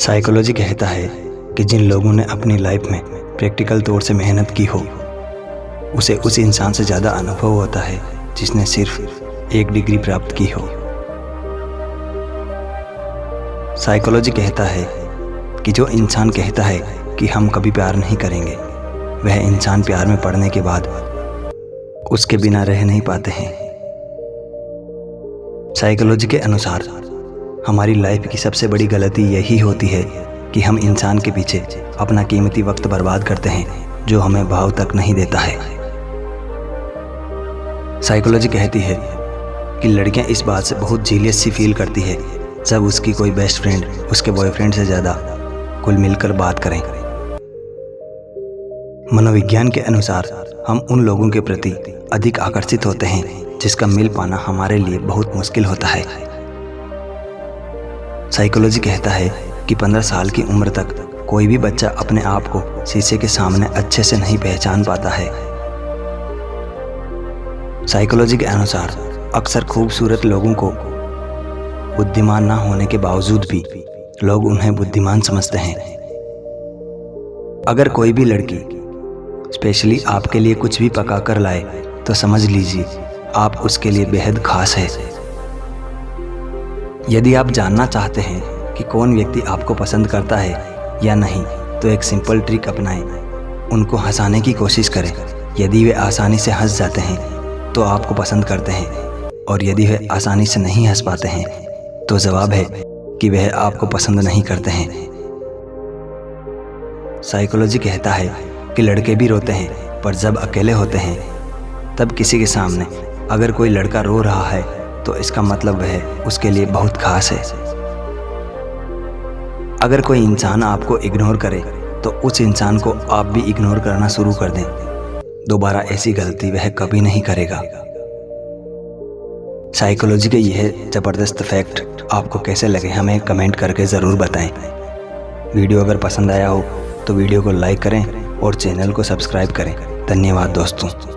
Psychology कहता है कि जिन लोगों ने अपनी लाइफ में प्रैक्टिकल तौर से मेहनत की हो उसे उस इंसान से ज़्यादा अनुभव होता है जिसने सिर्फ एक डिग्री प्राप्त की हो। साइकोलॉजी कहता है कि जो इंसान कहता है कि हम कभी प्यार नहीं करेंगे, वह इंसान प्यार में पड़ने के बाद उसके बिना रह नहीं पाते हैं। साइकोलॉजी के अनुसार हमारी लाइफ की सबसे बड़ी गलती यही होती है कि हम इंसान के पीछे अपना कीमती वक्त बर्बाद करते हैं जो हमें भाव तक नहीं देता है। साइकोलॉजी कहती है कि लड़कियां इस बात से बहुत जीलियस सी फील करती है जब उसकी कोई बेस्ट फ्रेंड उसके बॉयफ्रेंड से ज़्यादा कुल मिलकर बात करें। मनोविज्ञान के अनुसार हम उन लोगों के प्रति अधिक आकर्षित होते हैं जिसका मिल पाना हमारे लिए बहुत मुश्किल होता है। साइकोलॉजी कहता है कि 15 साल की उम्र तक कोई भी बच्चा अपने आप को शीशे के सामने अच्छे से नहीं पहचान पाता है। साइकोलॉजी के अनुसार अक्सर खूबसूरत लोगों को बुद्धिमान ना होने के बावजूद भी लोग उन्हें बुद्धिमान समझते हैं। अगर कोई भी लड़की स्पेशली आपके लिए कुछ भी पका कर लाए तो समझ लीजिए आप उसके लिए बेहद खास है। यदि आप जानना चाहते हैं कि कौन व्यक्ति आपको पसंद करता है या नहीं, तो एक सिंपल ट्रिक अपनाएं। उनको हंसाने की कोशिश करें। यदि वे आसानी से हंस जाते हैं तो आपको पसंद करते हैं, और यदि वे आसानी से नहीं हंस पाते हैं तो जवाब है कि वह आपको पसंद नहीं करते हैं। साइकोलॉजी कहता है कि लड़के भी रोते हैं, पर जब अकेले होते हैं तब किसी के सामने अगर कोई लड़का रो रहा है तो इसका मतलब वह उसके लिए बहुत खास है। अगर कोई इंसान आपको इग्नोर करे तो उस इंसान को आप भी इग्नोर करना शुरू कर दें। दोबारा ऐसी गलती वह कभी नहीं करेगा। साइकोलॉजी के यह ज़बरदस्त फैक्ट आपको कैसे लगे हमें कमेंट करके ज़रूर बताएं। वीडियो अगर पसंद आया हो तो वीडियो को लाइक करें और चैनल को सब्सक्राइब करें। धन्यवाद दोस्तों।